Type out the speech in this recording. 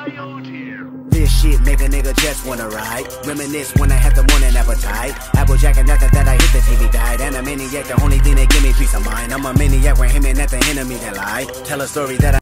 This shit make a nigga just wanna ride. Reminisce when I have the morning appetite. Applejack after that I hit the TV guide. And a maniac, the only thing that give me peace of mind. I'm a maniac when him and at the enemy that lie. Tell a story that I